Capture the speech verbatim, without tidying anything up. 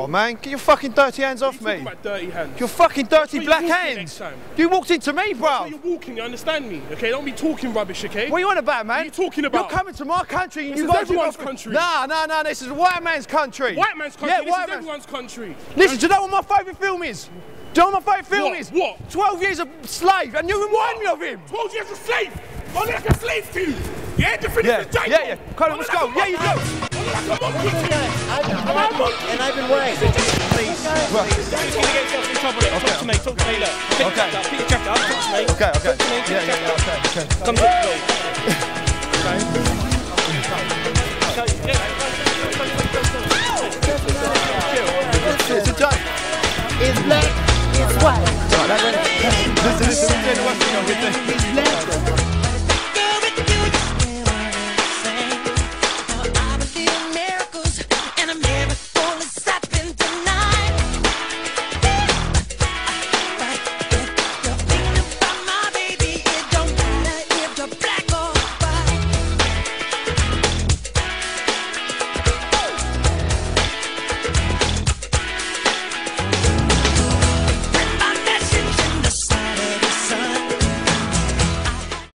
on, man. Get your fucking dirty hands off me. About dirty hands. Your fucking dirty black you're hands. You walked into me, bro. You're walking, you understand me? Okay, don't be talking rubbish, okay? What are you on about, man? What are you talking about? You're coming to my country and this you is got everyone's to country. Nah, nah, nah. This is a white man's country. White man's country. Yeah, this white is man's everyone's country. Listen, do you know what my favourite film is? Do you know what my favourite film What? is? What? Twelve Years a Slave, and you remind me of him. Twelve Years a Slave. I'm like a slave to you. Yeah, the finish Yeah, is Django. yeah, yeah. Come on, let's go. Yeah, you do. I'm like a monkey to you. I'm a monkey. And I've been waiting. Please. Please. Don't get yourself in trouble. Talk to me. Talk to me. Look. Pick Okay. your chapter up. Pick your chapter up. Talk to me. Okay, okay. Talk to me. Yeah, yeah, yeah. Okay, okay. Come talk to me. It's a joke. It's black, it's white. Listen, listen, we're doing the West Indies. It's black,